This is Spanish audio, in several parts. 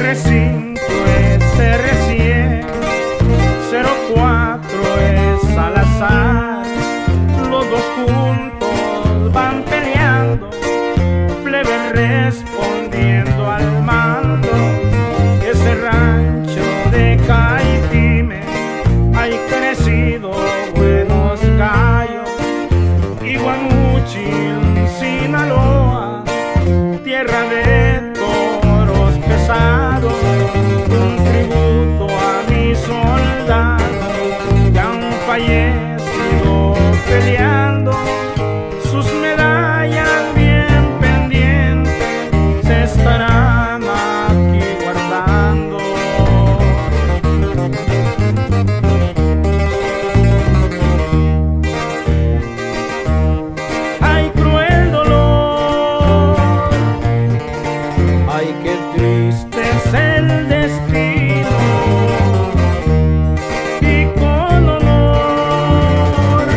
R5 es R100, 04 es Salazar. Los dos juntos van peleando, plebe respondiendo al mando. Ese rancho de Caitime hay crecido buenos gallos. Y Guamuchil, Sinaloa, tierra de toros pesados, un tributo a mis soldados que han fallecido peleando. Sus medallas bien pendientes se estarán aquí guardando. Ay, cruel dolor, ay, qué triste es el destino. Y con honor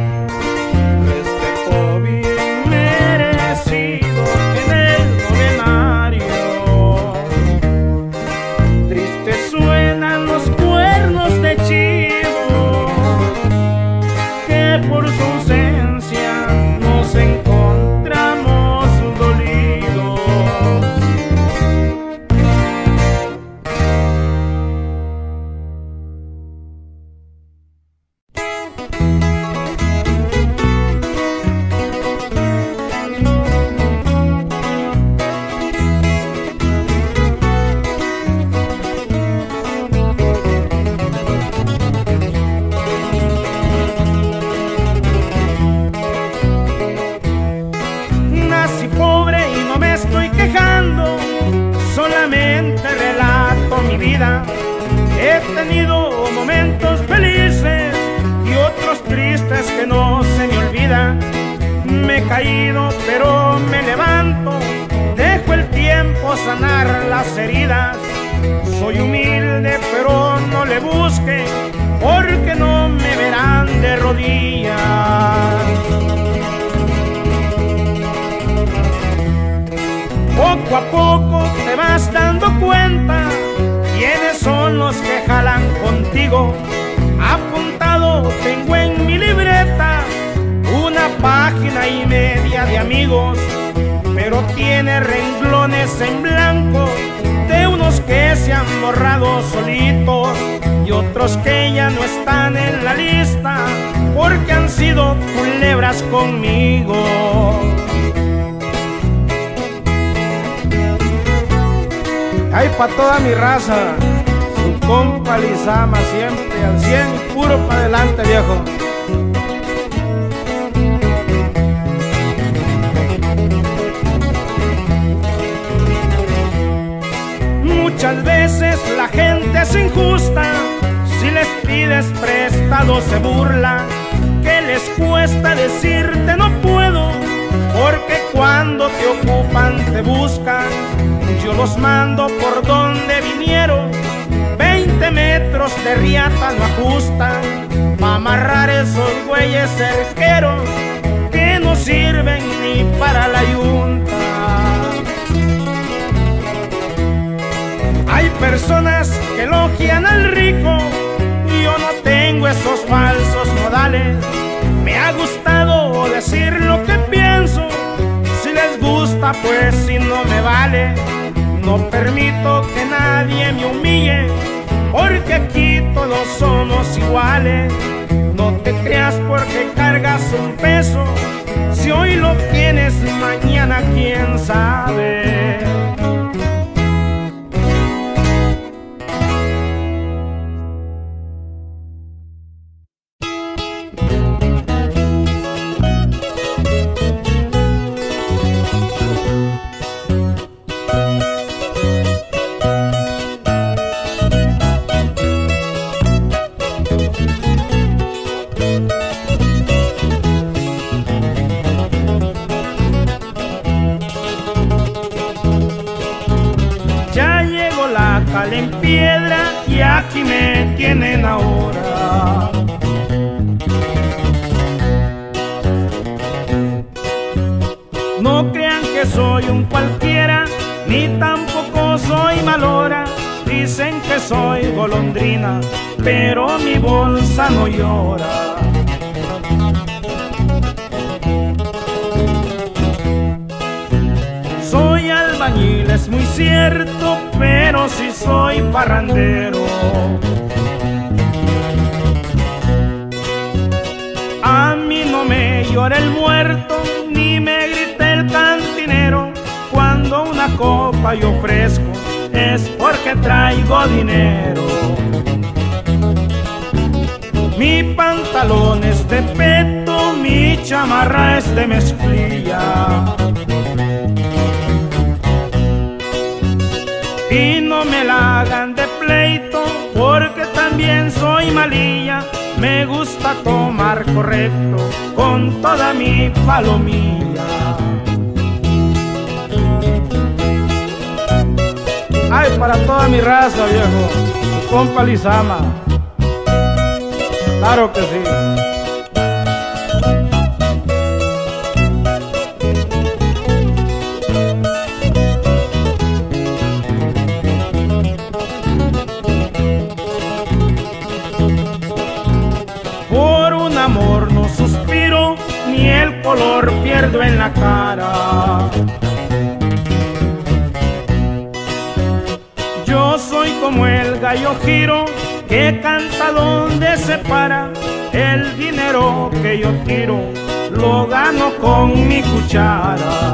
respeto bien merecido en el novenario. Tristes suenan los cuernos de chivo, que por su ausencia nos encontramos dolidos. Nací pobre y no me estoy quejando, solamente relato mi vida. He tenido momentos felices y otros tristes que no se me olvidan. Me he caído pero me levanto, dejo el tiempo sanar las heridas. Soy humilde pero no le busque, porque no me verán de rodillas. Poco a poco te vas dando cuenta quiénes son los que jalan contigo. Apuntado tengo en mi libreta una página y media de amigos, pero tiene renglones en blanco de unos que se han borrado solitos y otros que ya no están en la lista porque han sido culebras conmigo. Ay, pa' toda mi raza, su compa Lizama, siempre al 100, puro pa' adelante, viejo. Muchas veces la gente es injusta, si les pides prestado se burla. ¿Qué les cuesta decirte no puedo? Porque cuando te ocupan te buscan. Yo los mando por donde vinieron, 20 metros de riata no ajustan, pa' amarrar esos güeyes cerqueros que no sirven ni para la yunta. Hay personas que elogian al rico y yo no tengo esos falsos modales. Me ha gustado decir lo que pienso, si les gusta pues si no me vale. No permito que nadie me humille, porque aquí todos somos iguales. No te creas porque cargas un peso, si hoy lo tienes mañana quién sabe. En piedra y aquí me tienen ahora. No crean que soy un cualquiera, ni tampoco soy mal hora. Dicen que soy golondrina, pero mi bolsa no llora. Soy albañil, es muy cierto, pero sí soy parrandero. A mí no me llora el muerto, ni me grita el cantinero. Cuando una copa yo ofrezco, es porque traigo dinero. Mi pantalón es de peto, mi chamarra es de mezclilla. Y no me la hagan de pleito, porque también soy malilla. Me gusta tomar correcto con toda mi palomilla. Ay, para toda mi raza, viejo, tu compa Lizama. Claro que sí. Por un amor no suspiro, ni el color pierdo en la cara. Yo soy como el gallo Giro, que canta donde se para. El dinero que yo tiro lo gano con mi cuchara.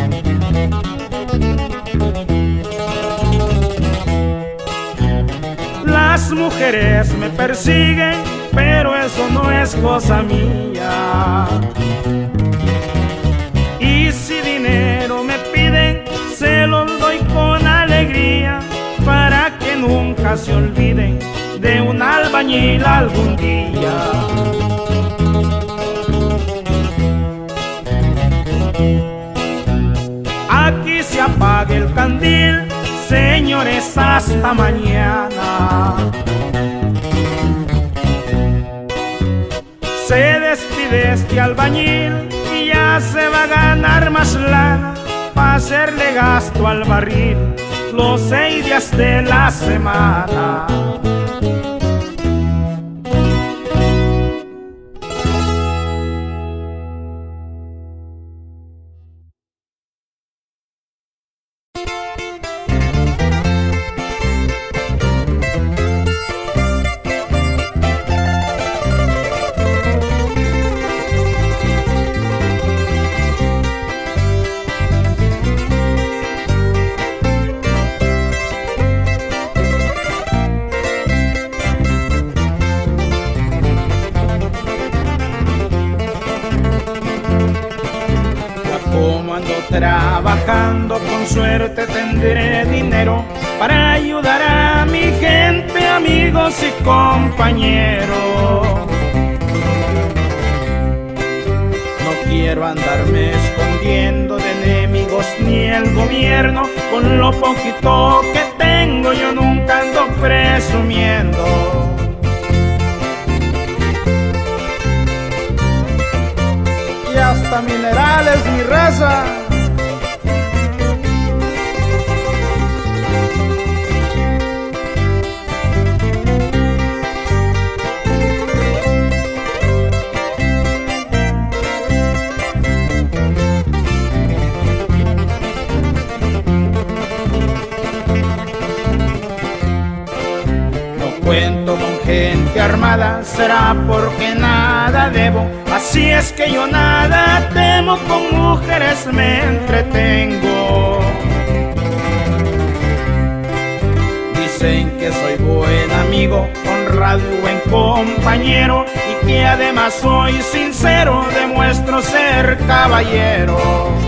Las mujeres me persiguen, pero eso no es cosa mía. Y si dinero me piden, se los doy con alegría, para que nunca se olviden de un albañil algún día. Aquí se apague el candil, señores, hasta mañana. Se despide este albañil y ya se va a ganar más lana, pa' hacerle gasto al barril los 6 días de la semana. Trabajando, con suerte tendré dinero para ayudar a mi gente, amigos y compañeros. No quiero andarme escondiendo de enemigos ni el gobierno. Con lo poquito que tengo yo nunca ando presumiendo. Y hasta minerales, mi raza. Cuento con gente armada, será porque nada debo. Así es que yo nada temo, con mujeres me entretengo. Dicen que soy buen amigo, honrado y buen compañero, y que además soy sincero, demuestro ser caballero.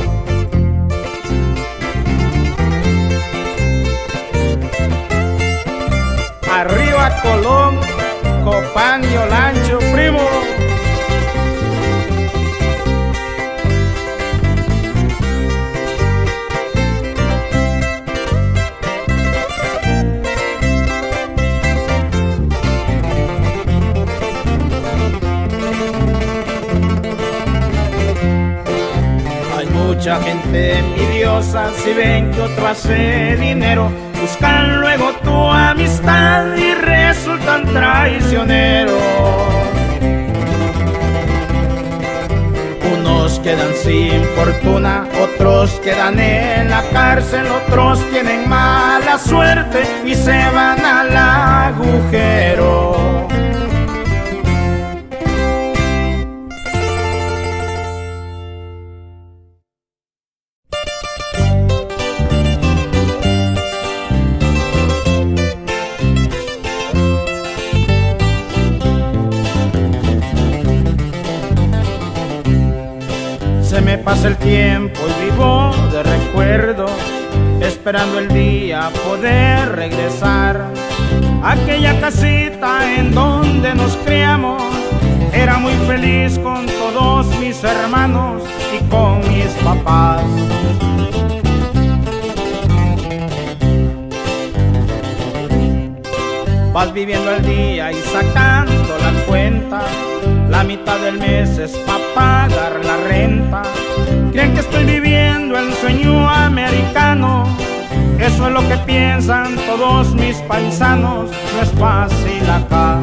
Arriba Colón, Copán y Olancho, primo. Hay mucha gente envidiosa, si ven que otro hace dinero, buscan luego tu amistad traicioneros. Unos quedan sin fortuna, otros quedan en la cárcel, otros tienen mala suerte y se van al agujero. Se me pasa el tiempo y vivo de recuerdo, esperando el día poder regresar a aquella casita en donde nos criamos. Era muy feliz con todos mis hermanos y con mis papás. Vas viviendo el día y sacando la cuenta, la mitad del mes es para pagar la renta. Creen que estoy viviendo el sueño americano, eso es lo que piensan todos mis paisanos. No es fácil acá.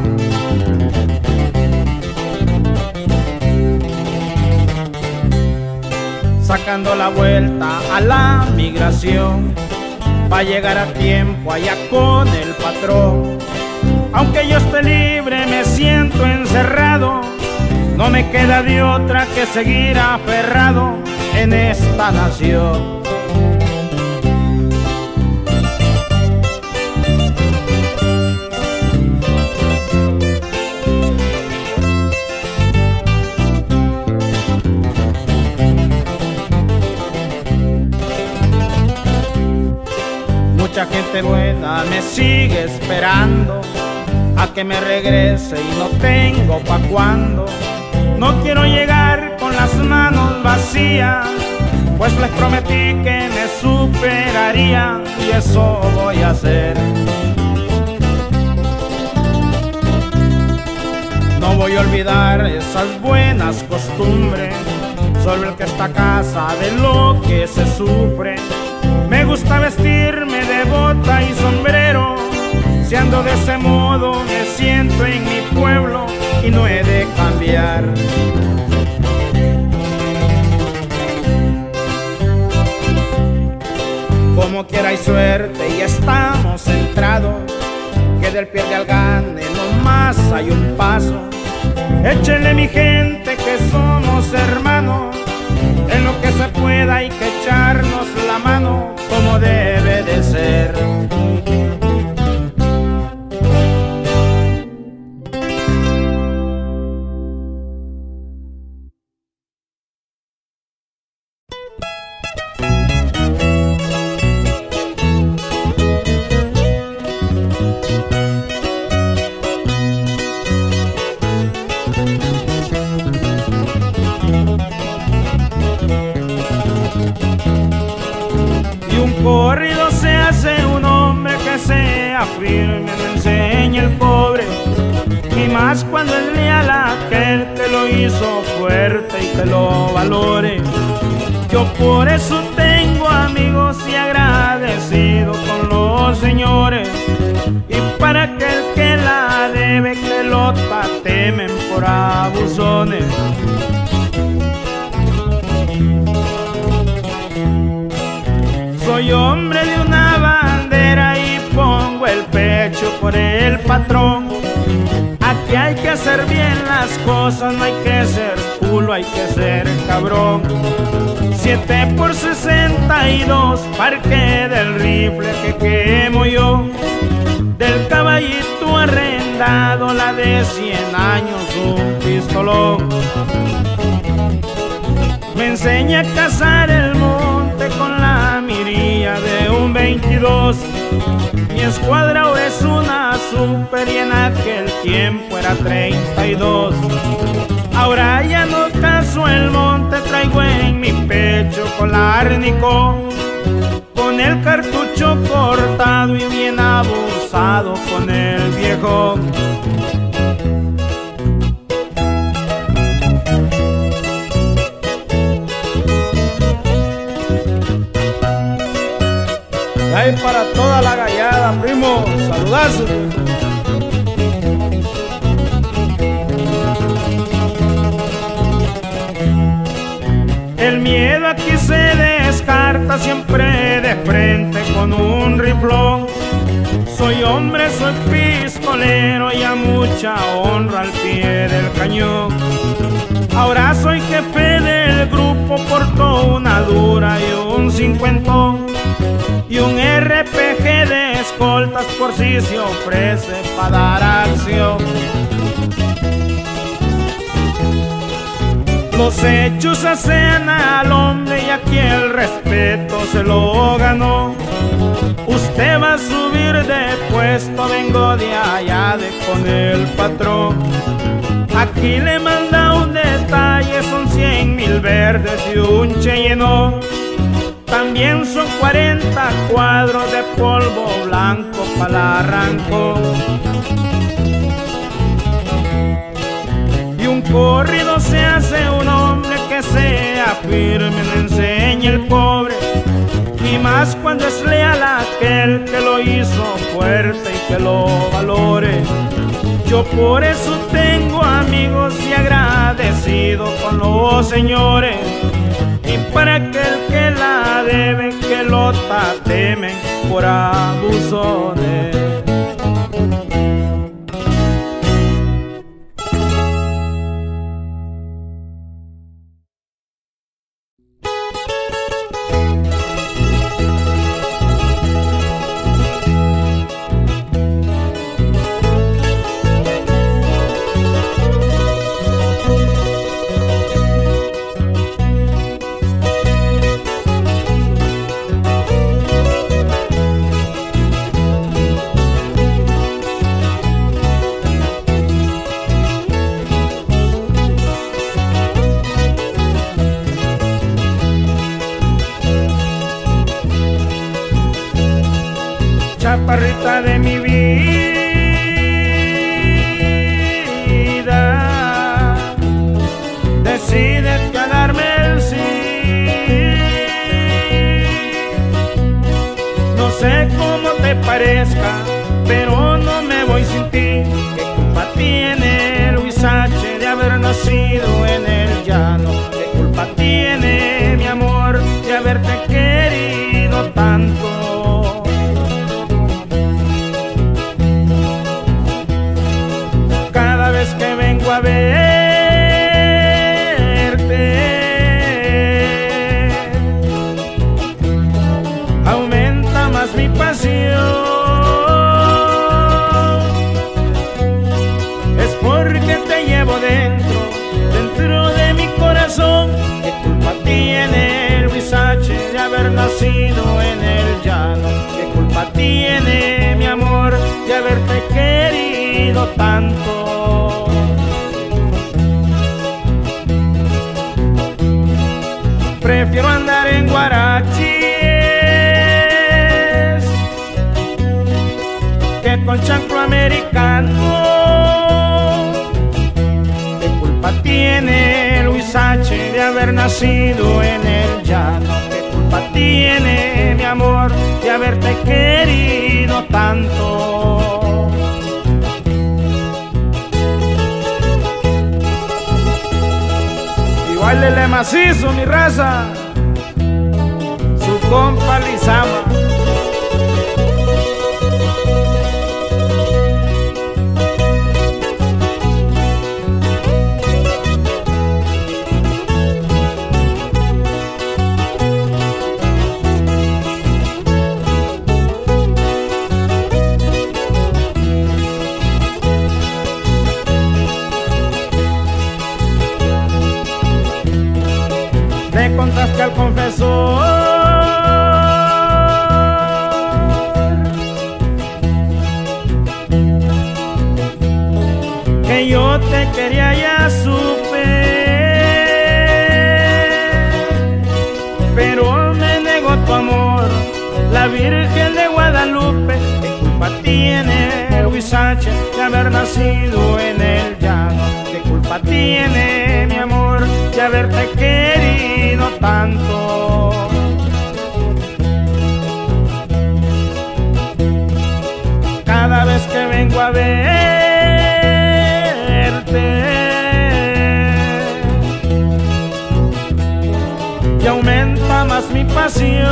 Sacando la vuelta a la migración, pa' llegar a tiempo allá con el patrón. Aunque yo esté libre, me siento encerrado. No me queda de otra que seguir aferrado en esta nación. Mucha gente buena me sigue esperando a que me regrese y no tengo pa' cuándo. No quiero llegar con las manos vacías, pues les prometí que me superaría y eso voy a hacer. No voy a olvidar esas buenas costumbres, solo el que está a casa de lo que se sufre. Me gusta vestirme de bota y sombrero, si ando de ese modo me siento en mi pueblo y no he de cambiar. Como quiera hay suerte y estamos centrados, que del pie al gane nomás hay un paso. Échenle mi gente que somos hermanos, en lo que se pueda hay que echarnos la mano como debe de ser. Corrido se hace un hombre que sea firme, no enseña el pobre, y más cuando es leal a aquel que lo hizo fuerte y que lo valore. Yo por eso tengo amigos y agradecido con los señores, y para aquel que la debe que lo tatemen por abusones. Soy hombre de una bandera y pongo el pecho por el patrón. Aquí hay que hacer bien las cosas, no hay que ser culo, hay que ser cabrón. 7 por 62, parque del rifle que quemo yo, del caballito arrendado, la de 100 años, un pistolón. Me enseña a cazar el monte con la mirilla de un 22. Mi escuadra es una super y en aquel tiempo era 32. Ahora ya no cazo el monte, traigo en mi pecho con la Arnicó, con el cartucho cortado y bien abusado con el viejo. Ahí para toda la gallada, primo, saludazos. miedo aquí se descarta siempre de frente con un riflón. Soy hombre, soy pistolero y a mucha honra al pie del cañón. Ahora soy jefe del grupo, porto una dura y un cincuentón y un RPG de escoltas por si se ofrece para dar acción. Los hechos hacen al hombre y aquí el respeto se lo ganó. Usted va a subir de puesto, vengo de allá de con el patrón. Aquí le manda un detalle, son 100,000 verdes y un Cheyenne. También son 40 cuadros de polvo blanco para el arranco. Y un corrido se hace un hombre que sea firme, le enseña el pobre. Y más cuando es leal a aquel que lo hizo fuerte y que lo valore. Yo por eso tengo amigos y agradecido con los señores. Y para aquel que la debe, que lo tatemen por abusones. Chaparrita de mi vida, decídete a darme el sí. No sé cómo te parezca, pero no me voy sin ti. ¿Qué culpa tiene Luis H. de haber nacido en el llano? ¿Qué culpa tiene mi amor de haberte querido tanto? Que vengo a verte, aumenta más mi pasión. Es porque te llevo dentro de mi corazón. ¿Qué culpa tiene Luis H. de haber nacido en el llano? ¿Qué culpa tiene mi amor de haberte querido tanto? Prefiero andar en guaraches que con chanclo americano. ¿Qué culpa tiene Luis H. de haber nacido en el llano? ¿Qué culpa tiene mi amor de haberte querido tanto? Báilele macizo, mi raza, su compa Lizama. Le contaste al confesor que yo te quería, ya supe, pero me negó tu amor la Virgen de Guadalupe. ¿Qué culpa tiene Luis H. de haber nacido en el llano? ¿Qué culpa tiene mi amor de haberte querido tanto? Cada vez que vengo a verte, mi pasión,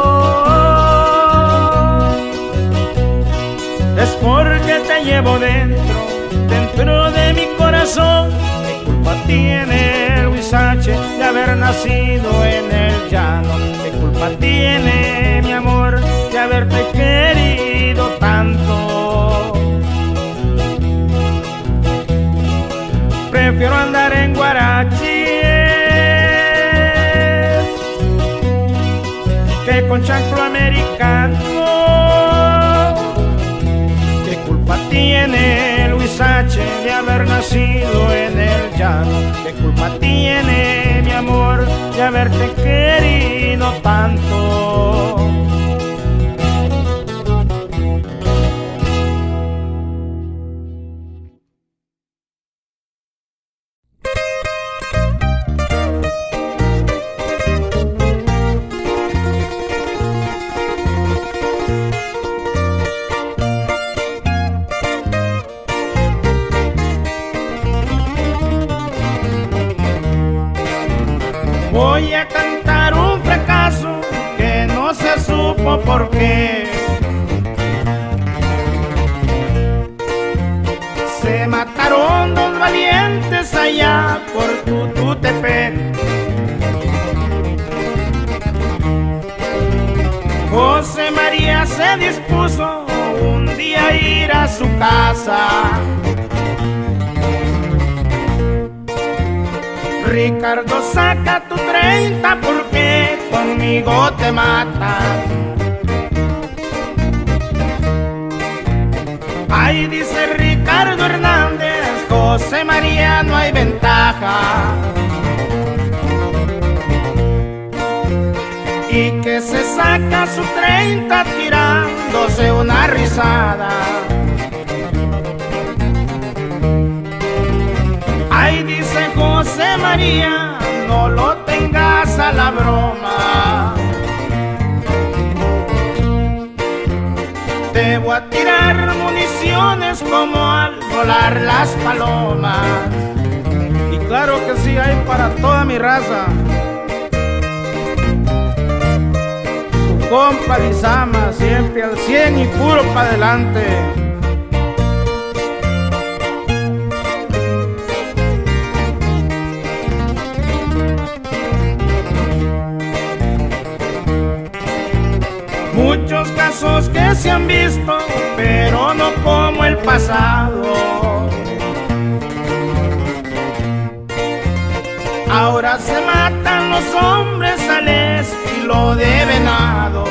es porque te llevo dentro de mi corazón. ¿Qué culpa tiene el Huizache de haber nacido en el llano? ¿Qué culpa tiene mi amor de haberte querido tanto? Prefiero andar en guaraches que con chanclo americano. ¿Qué culpa tiene el Huizache de haber nacido en el llano? ¿Qué culpa tiene mi amor de haberte querido tanto? Voy a cantar un fracaso que no se supo por qué. Se mataron dos valientes allá por Tututepec. José María se dispuso un día a ir a su casa. Ricardo, saca tu 30 porque conmigo te matas. Ay, dice Ricardo Hernández, José María, no hay ventaja. Y que se saca su 30 tirándose una risada. Ay, dice José María, no lo tengas a la broma. Te voy a tirar municiones como al volar las palomas. Y claro que sí, hay para toda mi raza. Su compa Lizama, siempre al 100 y puro pa' adelante. Muchos casos que se han visto, pero no como el pasado. Ahora se matan los hombres al estilo de venado.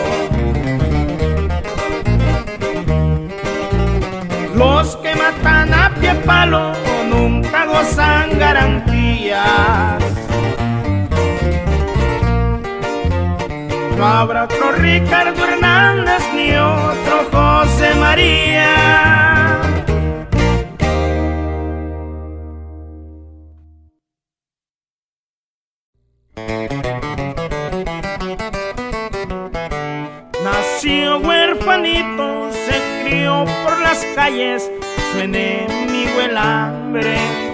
Los que matan a pie palo nunca gozan garantías. No habrá otro Ricardo Hernández ni otro José María. Nació huerfanito, se crió por las calles, su enemigo el hambre.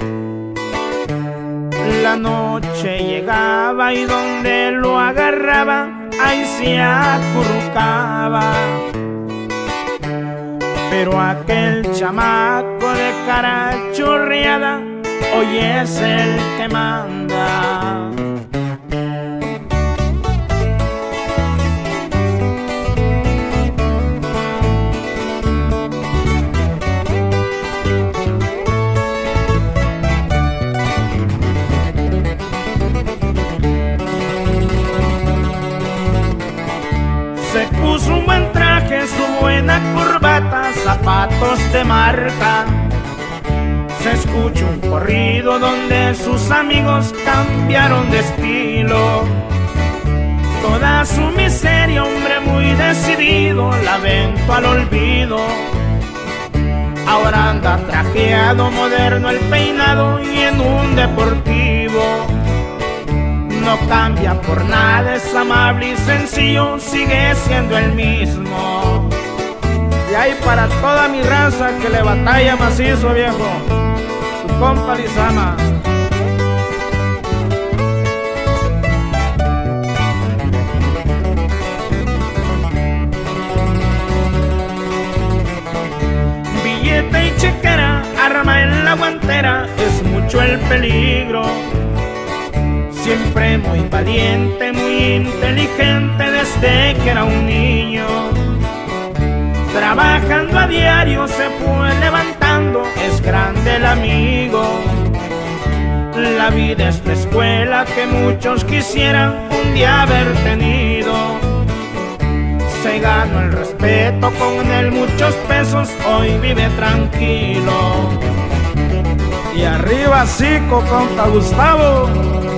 La noche llegaba y donde lo agarraba, ahí se acurrucaba. Pero aquel chamaco de cara chorreada hoy es el que manda. Se puso un buen traje, su buena corbata, zapatos de marca. Se escucha un corrido donde sus amigos cambiaron de estilo. Toda su miseria, hombre muy decidido, la aventó al olvido. Ahora anda trajeado, moderno el peinado y en un deportivo. No cambia por nada, es amable y sencillo, sigue siendo el mismo. Y hay para toda mi raza que le batalla macizo, viejo, su compa Lizama. chequera, arma en la guantera, es mucho el peligro. Siempre muy valiente, muy inteligente desde que era un niño. Trabajando a diario se fue levantando, es grande el amigo. La vida es la escuela que muchos quisieran un día haber tenido. Se ganó el respeto con él muchos pesos, hoy vive tranquilo. Y arriba Zico, compa Gustavo.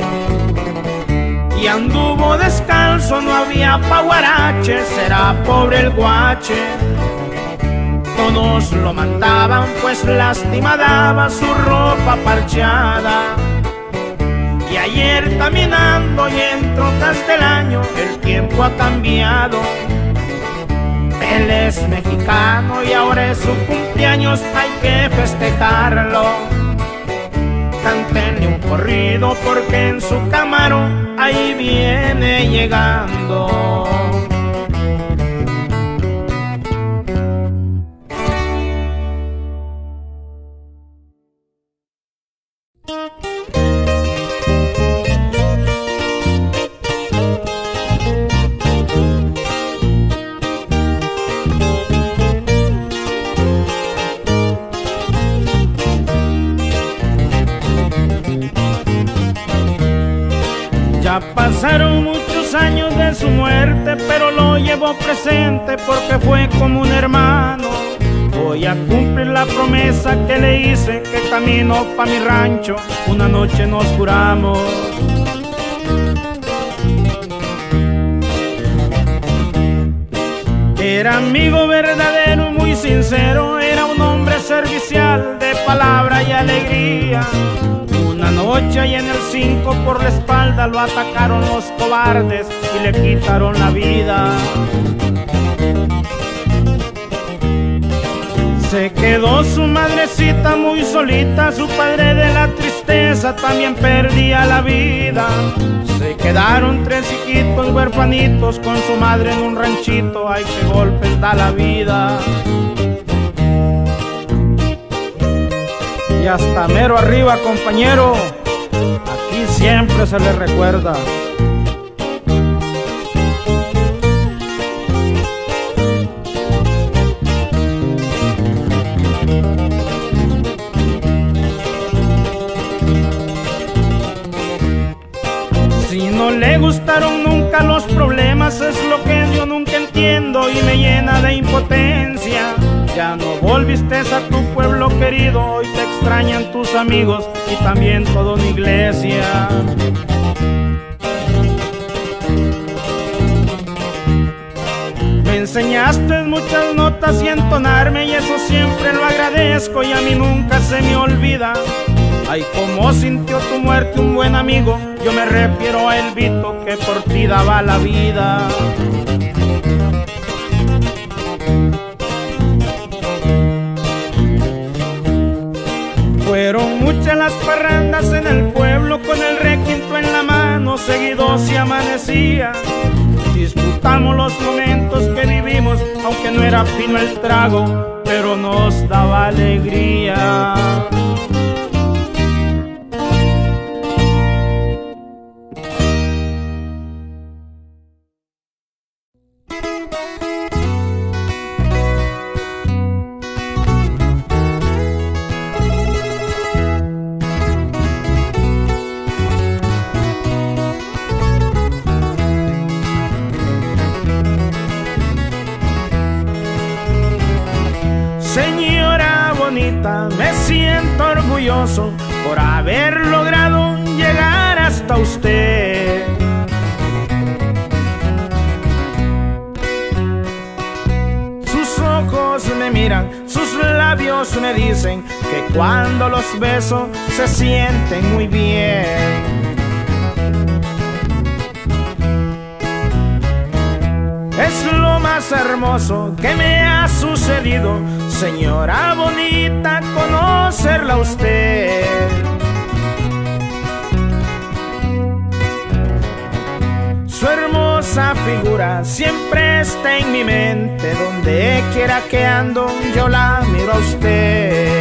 Y anduvo descalzo, no había paguarache, será pobre el guache. Todos lo mandaban, pues lástima daba su ropa parchada. Y ayer caminando y en trocas del año, el tiempo ha cambiado. Él es mexicano y ahora es su cumpleaños, hay que festejarlo. Cántenle un corrido porque en su Camaro ahí viene llegando. Ya pasaron muchos años de su muerte, pero lo llevo presente porque fue como un hermano. Voy a cumplir la promesa que le hice, que camino pa' mi rancho, una noche nos juramos. Era amigo verdadero, muy sincero, era un hombre servicial de palabra y alegría. Una noche y en el 5 por la espalda lo atacaron los cobardes y le quitaron la vida. Se quedó su madrecita muy solita, su padre de la tristeza también perdía la vida. Se quedaron 3 hijitos huerfanitos con su madre en un ranchito, ay qué golpes da la vida. Y hasta mero arriba, compañero, aquí siempre se le recuerda. Si no le gustaron nunca los problemas, es lo que yo nunca entiendo y me llena de impotencia. Ya no volviste a tu pueblo querido, hoy te extrañan tus amigos y también toda una iglesia. Me enseñaste muchas notas y entonarme y eso siempre lo agradezco y a mí nunca se me olvida. Ay, cómo sintió tu muerte un buen amigo, yo me refiero a Elvito que por ti daba la vida. Fueron muchas las parrandas en el pueblo con el requinto en la mano, seguido se amanecía. Disfrutamos los momentos que vivimos, aunque no era fino el trago, pero nos daba alegría. Señora bonita, me siento orgulloso por haber logrado llegar hasta usted. Sus ojos me miran, sus labios me dicen que cuando los beso se sienten muy bien. Es lo más hermoso que me ha sucedido, señora bonita, conocerla a usted. Su hermosa figura siempre está en mi mente, donde quiera que ando yo la miro a usted.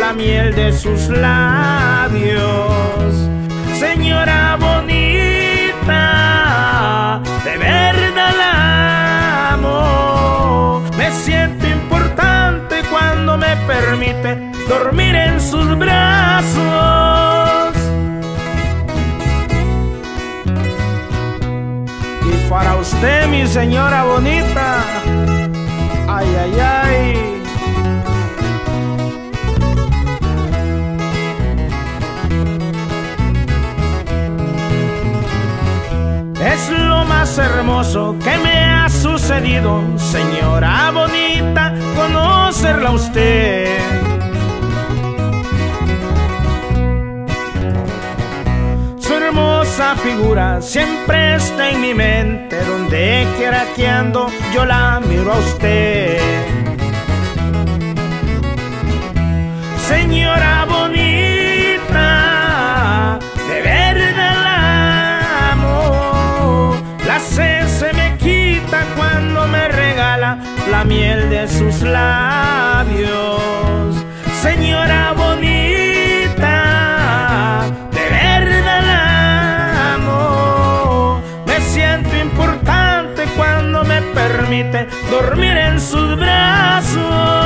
la miel de sus labios. Señora bonita, de verdad la amo. Me siento importante cuando me permite dormir en sus brazos. Y para usted, mi señora bonita, ay, ay, ay. Es lo más hermoso que me ha sucedido, señora bonita, conocerla a usted. Su hermosa figura siempre está en mi mente, donde quiera que ando yo la miro a usted. Señora bonita, de verdad la amo. La sed se me quita cuando me regala la miel de sus labios. Señora bonita, de verdad la amo. Me siento importante cuando me permite dormir en sus brazos.